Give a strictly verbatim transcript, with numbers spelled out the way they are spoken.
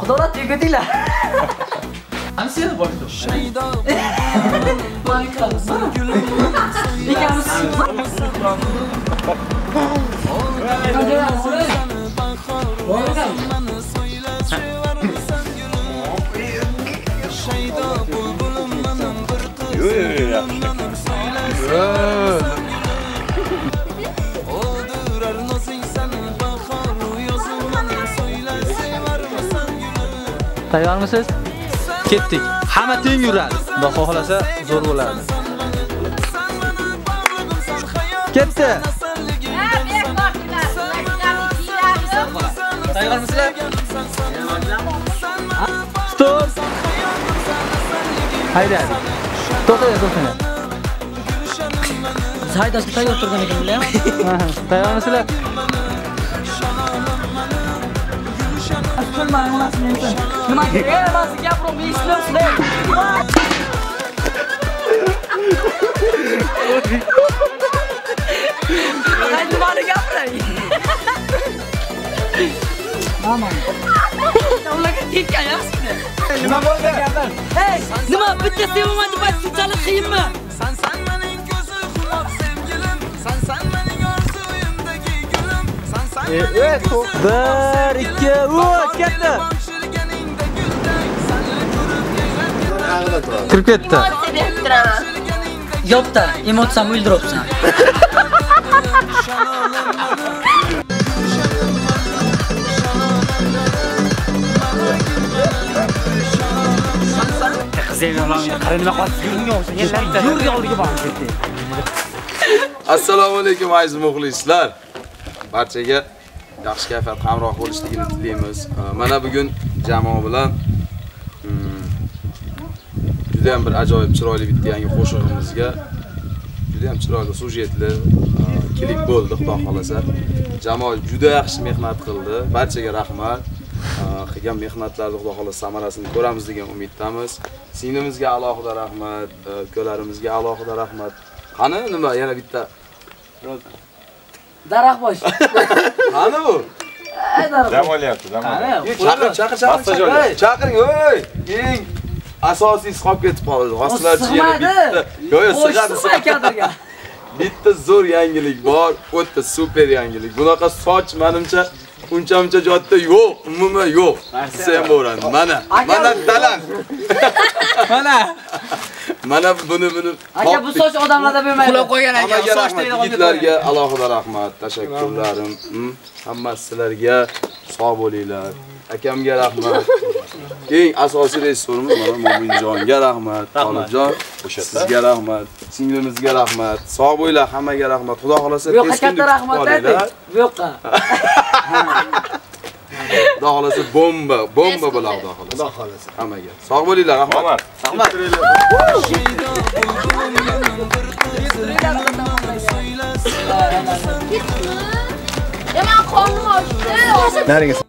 Adolat yugatinglar. Ana seni boshda. Marika. Ikamiz. Tayyormisiz? Ketdik. Hamma teng yuradi. Xudo xohlasa zo'r bo'ladi. Ketdi. Tayyormisizlar? Stop. Haydadi. To'xtang, to'xtang. Haydashga tayyor turgan ekan bilaman. Tayyormisizlar? Aslan ma'nosi nima? Nima kerak emas gapirim, islam sizlar. Qani nimani gapiray? Mama. Ularga ketkanyapsizmi? Nima bo'ldi? Hey, nima bitta sevaman deb aytishchalik qiyinmi? San san mening ko'zi quloq sevgilim, san san mening orzuyimdagi gulim, san san mening bir ikki uch ketdi. Kirib ketdi. Yo'qda, emotsiyam o'ldiribsan. Assalomu alaykum aziz muxlislar. Barchaga yaxshi kayfiyat hamroh bo'lishligini tilaymiz. Mana bugun jamoa bilan juda ham bir ajoyib chiroyli bitta yangi qo'shig'imizga juda ham chiroyli sujetli klip bo'ldi, xudo xolasa. Jamoa juda yaxshi mehnat qildi. Barchaga rahmat. Qilgan mehnatlarni xudo xolasa samarasini ko'ramiz degan umiddamiz. Singlimizga alohida rahmat, ukalarimizga alohida rahmat. Qani nima yana bitta daraxt bosh. Qani bu? Dam olyapti, dam olyapti. Chaqir, chaqir, chaqir. Chaqiring, o'y. Eng asosiysi qolib ketib qoldi. G'oslarchi yana bitta. Yo'q, yo'q, sig'adi, sig'adi. Bitta zo'r yangilik bor, o'ta super yangilik. Bunaqa soch menimcha uncha-muncha joyda yo'q, umuman yo'q. Sen bo'ran. Mana, mana dalan. Mana. Mana buni buni. Aka bu soch odamlarda bo'lmaydi. Qulab qo'ygan aka, soch deydigan yigitlarga alohida rahmat, tashakkurlarim. Hammasi sizlarga sog' bo'linglar. Akamga rahmat. Eng asosiy rejissyorimiz mana Mo'minjonga rahmat. Tolibjon, sizga rahmat. Singlimizga rahmat. Sog' bo'linglar, hammaga rahmat. Xudo xolasa tez kunda katta rahmat ayting. Yo'qqa. Xudo xolasa bomba, bomba bo'ladi xudo xolasa. Xudo xolasa. Hammaga. Sog' bo'linglar, rahmat. Rahmat. Yaman qornim ochdi.